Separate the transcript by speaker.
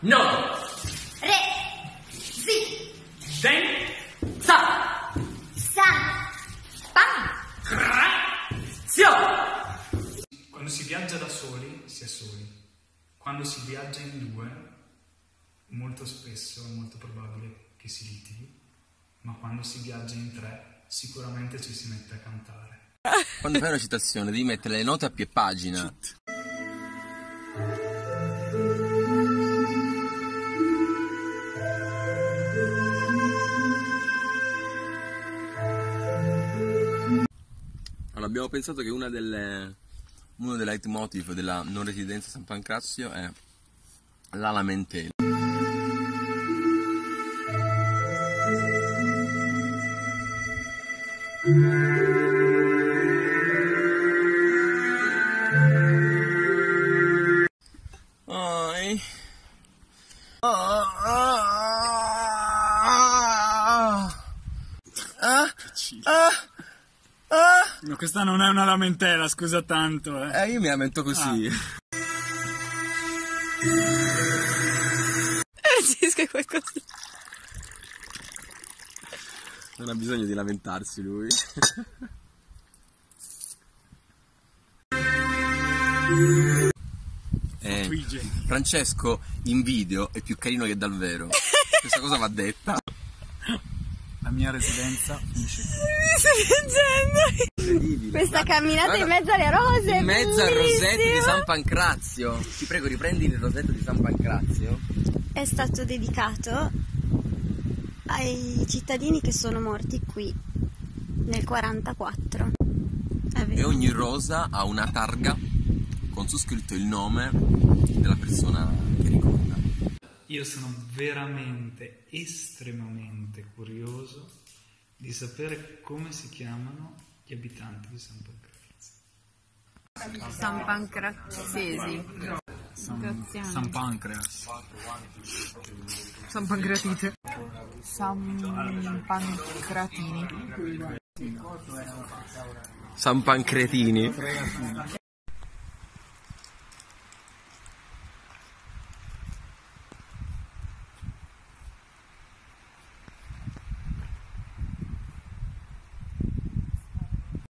Speaker 1: No.
Speaker 2: Re. Si.
Speaker 1: Den. Sa.
Speaker 2: San. Pan.
Speaker 1: Zio. Quando si viaggia da soli, si è soli. Quando si viaggia in due, molto spesso è molto probabile che si litighi, ma quando si viaggia in tre, sicuramente ci si mette a cantare.
Speaker 3: Quando fai una citazione devi mettere le note a pie pagina. Allora, abbiamo pensato che uno dei leitmotiv della non residenza a San Pancrazio è la lamentela.
Speaker 4: No, questa non è una lamentela, scusa tanto.
Speaker 3: Io mi lamento così.
Speaker 5: C'è qualcosa.
Speaker 3: Non ha bisogno di lamentarsi lui. Francesco in video è più carino che dal vero. Questa cosa va detta.
Speaker 4: La mia residenza finisce qui.
Speaker 5: Mi sto piangendo. Questa camminata in mezzo alle rose.
Speaker 3: In mezzo al rosetto di San Pancrazio. Ti prego, riprendi il rosetto di San Pancrazio.
Speaker 5: È stato dedicato ai cittadini che sono morti qui nel 44.
Speaker 3: E ogni rosa ha una targa con su scritto il nome della persona che ricorda.
Speaker 1: Io sono veramente, estremamente curioso di sapere come si chiamano gli abitanti di San Pancrazio.
Speaker 5: San Pancrazesi.
Speaker 4: San Pancreas.
Speaker 5: San Pancratite.
Speaker 6: San Pancratini.
Speaker 3: San Pancretini.